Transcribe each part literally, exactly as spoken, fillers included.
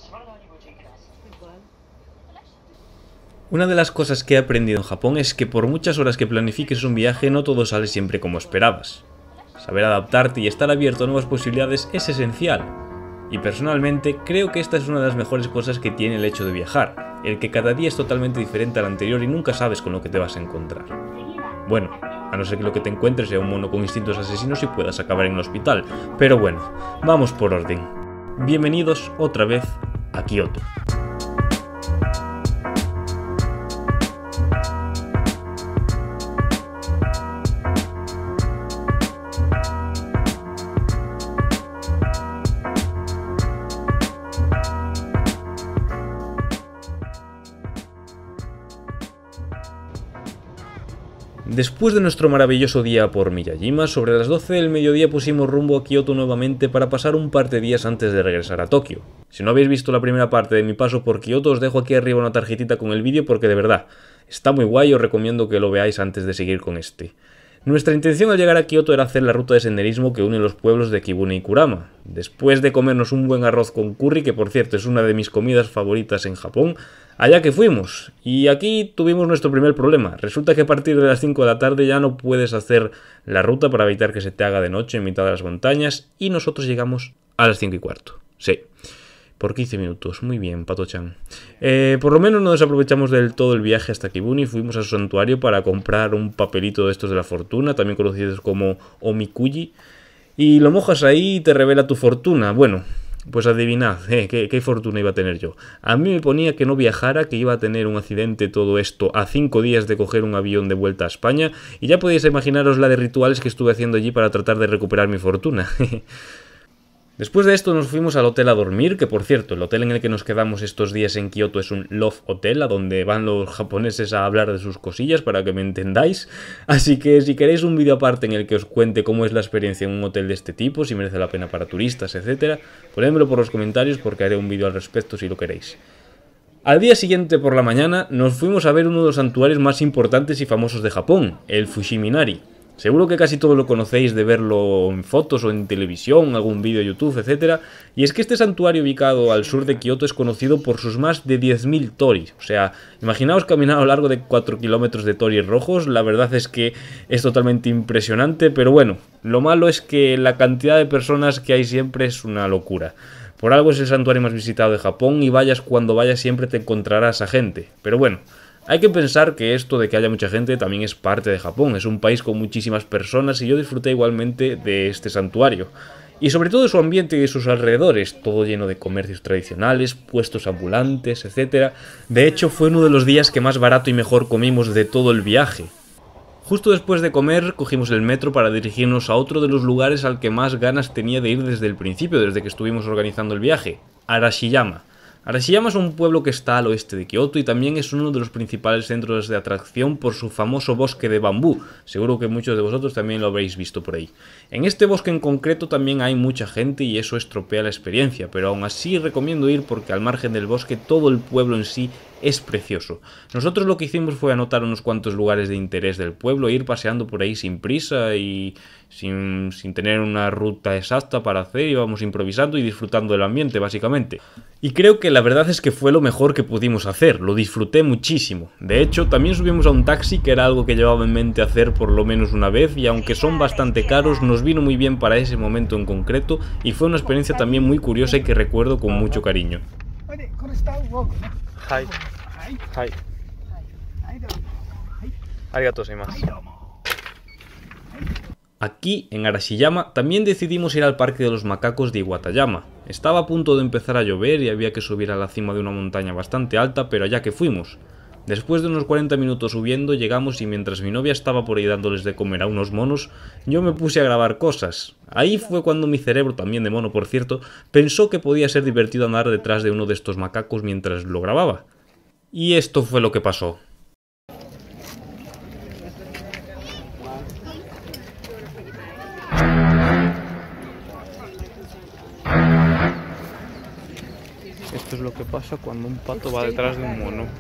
Una de las cosas que he aprendido en Japón es que por muchas horas que planifiques un viaje no todo sale siempre como esperabas. Saber adaptarte y estar abierto a nuevas posibilidades es esencial. Y personalmente creo que esta es una de las mejores cosas que tiene el hecho de viajar, el que cada día es totalmente diferente al anterior y nunca sabes con lo que te vas a encontrar. Bueno, a no ser que lo que te encuentres sea un mono con instintos asesinos y puedas acabar en el hospital, pero bueno, vamos por orden. Bienvenidos otra vez a Kioto. Después de nuestro maravilloso día por Miyajima, sobre las doce del mediodía pusimos rumbo a Kioto nuevamente para pasar un par de días antes de regresar a Tokio. Si no habéis visto la primera parte de mi paso por Kioto, os dejo aquí arriba una tarjetita con el vídeo porque de verdad, está muy guay y os recomiendo que lo veáis antes de seguir con este. Nuestra intención al llegar a Kioto era hacer la ruta de senderismo que une los pueblos de Kibune y Kurama. Después de comernos un buen arroz con curry, que por cierto es una de mis comidas favoritas en Japón, allá que fuimos. Y aquí tuvimos nuestro primer problema. Resulta que a partir de las cinco de la tarde ya no puedes hacer la ruta para evitar que se te haga de noche en mitad de las montañas, y nosotros llegamos a las cinco y cuarto. Sí. Por quince minutos, muy bien, Pato-chan. Eh, por lo menos no desaprovechamos del todo el viaje hasta Kibune y fuimos a su santuario para comprar un papelito de estos de la fortuna, también conocidos como Omikuji, y lo mojas ahí y te revela tu fortuna. Bueno, pues adivinad, eh, ¿qué, qué fortuna iba a tener yo? A mí me ponía que no viajara, que iba a tener un accidente, todo esto, a cinco días de coger un avión de vuelta a España, y ya podéis imaginaros la de rituales que estuve haciendo allí para tratar de recuperar mi fortuna. Después de esto nos fuimos al hotel a dormir, que por cierto, el hotel en el que nos quedamos estos días en Kioto es un Love Hotel, a donde van los japoneses a hablar de sus cosillas, para que me entendáis. Así que si queréis un vídeo aparte en el que os cuente cómo es la experiencia en un hotel de este tipo, si merece la pena para turistas, etcétera, ponedmelo por los comentarios porque haré un vídeo al respecto si lo queréis. Al día siguiente por la mañana nos fuimos a ver uno de los santuarios más importantes y famosos de Japón, el Fushiminari. Seguro que casi todos lo conocéis de verlo en fotos o en televisión, algún vídeo de YouTube, etcétera. Y es que este santuario ubicado al sur de Kioto es conocido por sus más de diez mil torii. O sea, imaginaos caminar a lo largo de cuatro kilómetros de torii rojos. La verdad es que es totalmente impresionante, pero bueno, lo malo es que la cantidad de personas que hay siempre es una locura. Por algo es el santuario más visitado de Japón y vayas cuando vayas siempre te encontrarás a gente. Pero bueno, hay que pensar que esto de que haya mucha gente también es parte de Japón, es un país con muchísimas personas y yo disfruté igualmente de este santuario. Y sobre todo de su ambiente y de sus alrededores, todo lleno de comercios tradicionales, puestos ambulantes, etcétera. De hecho, fue uno de los días que más barato y mejor comimos de todo el viaje. Justo después de comer, cogimos el metro para dirigirnos a otro de los lugares al que más ganas tenía de ir desde el principio, desde que estuvimos organizando el viaje, Arashiyama. Arashiyama es un pueblo que está al oeste de Kioto y también es uno de los principales centros de atracción por su famoso bosque de bambú. Seguro que muchos de vosotros también lo habréis visto por ahí. En este bosque en concreto también hay mucha gente y eso estropea la experiencia, pero aún así recomiendo ir porque al margen del bosque todo el pueblo en sí es precioso. Nosotros lo que hicimos fue anotar unos cuantos lugares de interés del pueblo e ir paseando por ahí sin prisa y sin, sin tener una ruta exacta para hacer, íbamos improvisando y disfrutando del ambiente básicamente. Y creo que la verdad es que fue lo mejor que pudimos hacer, lo disfruté muchísimo. De hecho, también subimos a un taxi, que era algo que llevaba en mente hacer por lo menos una vez, y aunque son bastante caros, nos vino muy bien para ese momento en concreto, y fue una experiencia también muy curiosa y que recuerdo con mucho cariño. Hi. Hi. Arigatou gozaimasu. Aquí, en Arashiyama, también decidimos ir al Parque de los Macacos de Iwatayama. Estaba a punto de empezar a llover y había que subir a la cima de una montaña bastante alta, pero allá que fuimos. Después de unos cuarenta minutos subiendo, llegamos y mientras mi novia estaba por ahí dándoles de comer a unos monos, yo me puse a grabar cosas. Ahí fue cuando mi cerebro, también de mono por cierto, pensó que podía ser divertido andar detrás de uno de estos macacos mientras lo grababa. Y esto fue lo que pasó. Esto es lo que pasa cuando un pato va detrás de un mono.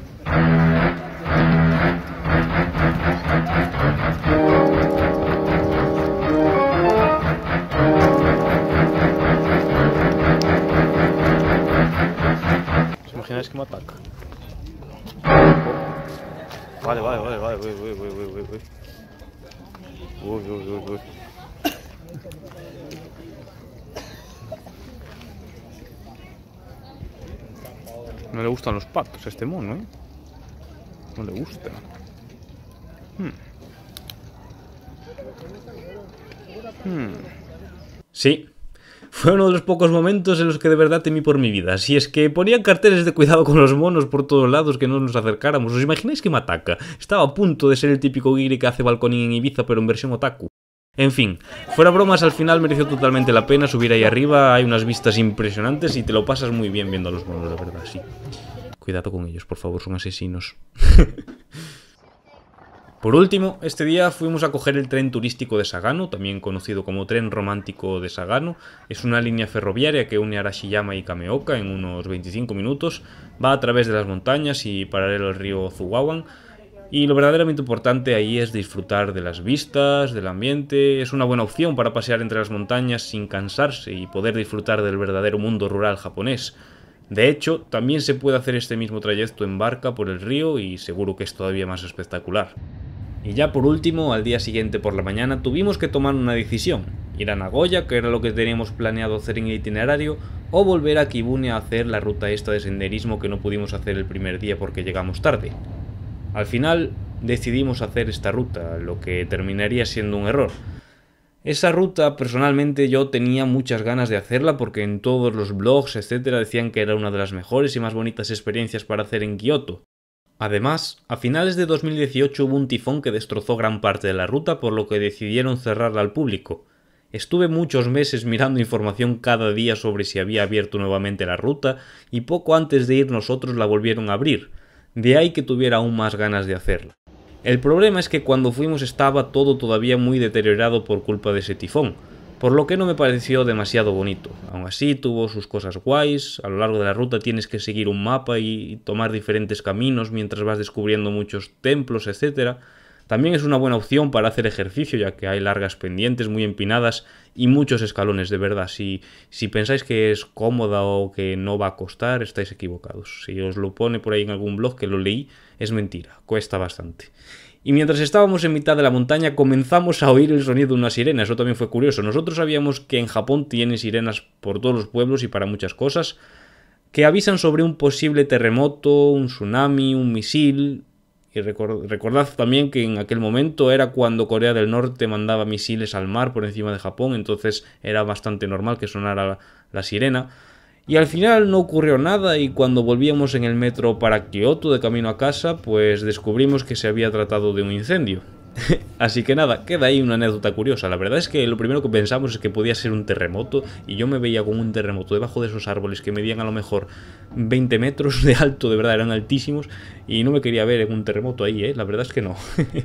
imagináis que me ataca? Vale, vale, vale, vale, uy, uy, uy, uy, uy. Uy, uy, uy, uy. No le gustan los patos a este mono, ¿eh? No le gustan. Hmm. Hmm. Sí, fue uno de los pocos momentos en los que de verdad temí por mi vida. Si es que ponían carteles de cuidado con los monos por todos lados, que no nos acercáramos. ¿Os imagináis que me ataca? Estaba a punto de ser el típico guiri que hace balconing en Ibiza, pero en versión otaku. En fin, fuera bromas, al final mereció totalmente la pena subir ahí arriba. Hay unas vistas impresionantes y te lo pasas muy bien viendo a los monos, la verdad, sí. Cuidado con ellos, por favor, son asesinos. Por último, este día fuimos a coger el tren turístico de Sagano, también conocido como tren romántico de Sagano. Es una línea ferroviaria que une Arashiyama y Kameoka en unos veinticinco minutos. Va a través de las montañas y paralelo al río Zugawan. Y lo verdaderamente importante ahí es disfrutar de las vistas, del ambiente. Es una buena opción para pasear entre las montañas sin cansarse y poder disfrutar del verdadero mundo rural japonés. De hecho, también se puede hacer este mismo trayecto en barca por el río y seguro que es todavía más espectacular. Y ya por último, al día siguiente por la mañana, tuvimos que tomar una decisión. Ir a Nagoya, que era lo que teníamos planeado hacer en el itinerario, o volver a Kibune a hacer la ruta esta de senderismo que no pudimos hacer el primer día porque llegamos tarde. Al final decidimos hacer esta ruta, lo que terminaría siendo un error. Esa ruta, personalmente, yo tenía muchas ganas de hacerla porque en todos los blogs, etcétera, decían que era una de las mejores y más bonitas experiencias para hacer en Kioto. Además, a finales de dos mil dieciocho hubo un tifón que destrozó gran parte de la ruta, por lo que decidieron cerrarla al público. Estuve muchos meses mirando información cada día sobre si había abierto nuevamente la ruta, y poco antes de ir nosotros la volvieron a abrir. De ahí que tuviera aún más ganas de hacerla. El problema es que cuando fuimos estaba todo todavía muy deteriorado por culpa de ese tifón, por lo que no me pareció demasiado bonito. Aún así tuvo sus cosas guays. A lo largo de la ruta tienes que seguir un mapa y tomar diferentes caminos mientras vas descubriendo muchos templos, etcétera. También es una buena opción para hacer ejercicio, ya que hay largas pendientes muy empinadas y muchos escalones, de verdad. Si, si pensáis que es cómoda o que no va a costar, estáis equivocados. Si os lo pone por ahí en algún blog que lo leí, es mentira, cuesta bastante. Y mientras estábamos en mitad de la montaña comenzamos a oír el sonido de una sirena. Eso también fue curioso. Nosotros sabíamos que en Japón tienen sirenas por todos los pueblos y para muchas cosas, que avisan sobre un posible terremoto, un tsunami, un misil. Y recordad también que en aquel momento era cuando Corea del Norte mandaba misiles al mar por encima de Japón, entonces era bastante normal que sonara la, la sirena. Y al final no ocurrió nada y cuando volvíamos en el metro para Kioto de camino a casa, pues descubrimos que se había tratado de un incendio. Así que nada, queda ahí una anécdota curiosa. La verdad es que lo primero que pensamos es que podía ser un terremoto y yo me veía con un terremoto debajo de esos árboles que medían a lo mejor veinte metros de alto, de verdad eran altísimos, y no me quería ver en un terremoto ahí, ¿eh? La verdad es que no.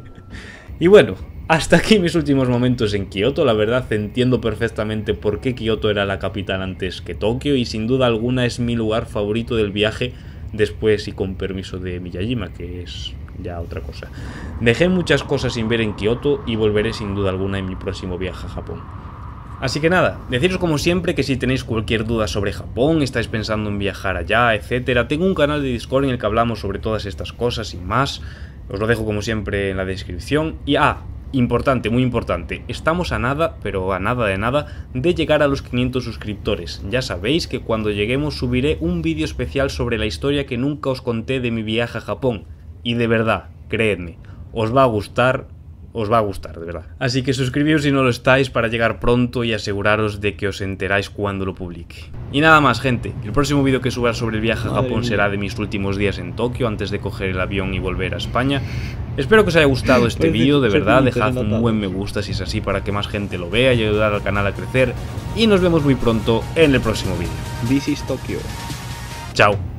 Y bueno, hasta aquí mis últimos momentos en Kioto. La verdad entiendo perfectamente por qué Kioto era la capital antes que Tokio y sin duda alguna es mi lugar favorito del viaje, después y con permiso de Miyajima, que es ya otra cosa. Dejé muchas cosas sin ver en Kioto y volveré sin duda alguna en mi próximo viaje a Japón. Así que nada, deciros como siempre que si tenéis cualquier duda sobre Japón, estáis pensando en viajar allá, etcétera, tengo un canal de Discord en el que hablamos sobre todas estas cosas y más. Os lo dejo como siempre en la descripción. Y ah, importante, muy importante, estamos a nada, pero a nada de nada, de llegar a los quinientos suscriptores. Ya sabéis que cuando lleguemos subiré un vídeo especial sobre la historia que nunca os conté de mi viaje a Japón. Y de verdad, creedme, os va a gustar, os va a gustar, de verdad. Así que suscribíos si no lo estáis para llegar pronto y aseguraros de que os enteráis cuando lo publique. Y nada más, gente, el próximo vídeo que suba sobre el viaje a Japón será de mis últimos días en Tokio antes de coger el avión y volver a España. Espero que os haya gustado este vídeo, de verdad, dejad un buen me gusta si es así para que más gente lo vea y ayudar al canal a crecer. Y nos vemos muy pronto en el próximo vídeo. This is Tokyo. Chao.